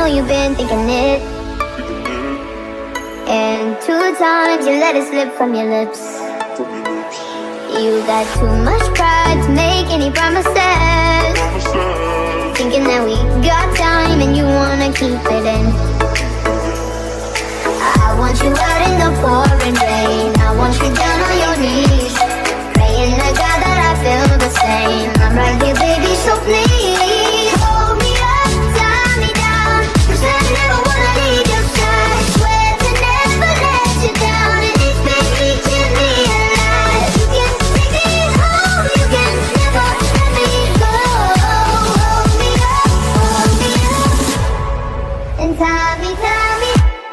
you've been thinking it. And 2 times you let it slip from your lips. You got too much pride to make any promises, thinking that we got time and you wanna keep it in. I want you out in the pouring rain. I want you down on your knees, praying to God that I feel the same. I'm right here, baby, so please hold me up, tie me down, 'cause I never wanna leave your side. Swear to never let you down, and it's been keeping me alive. You can take me home, you can never let me go. Hold me up, and tie me, tie me.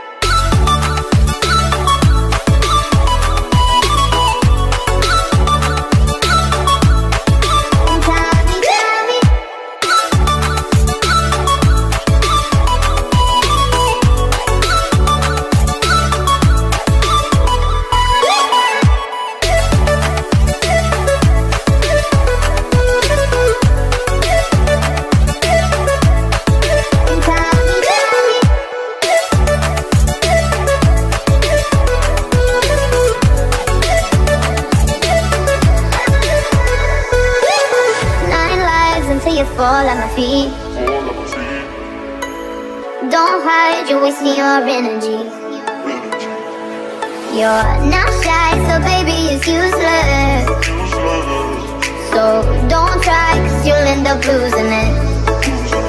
You fall at my feet. Don't hide, you're wasting your energy. You're not shy, so baby, it's useless. So don't try, 'cause you'll end up losing it.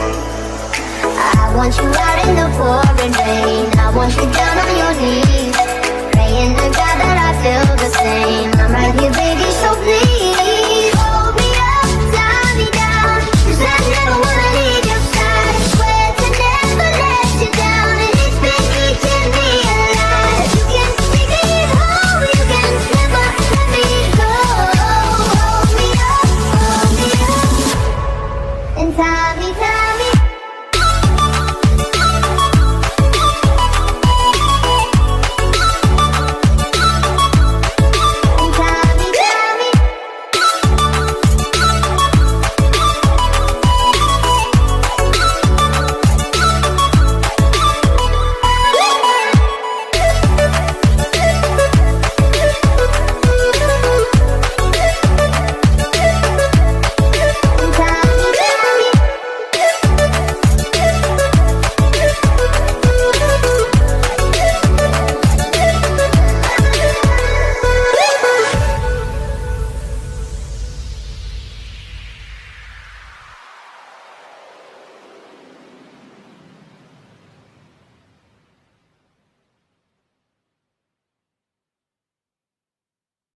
I want you out in the pouring rain. I want you down on your knees,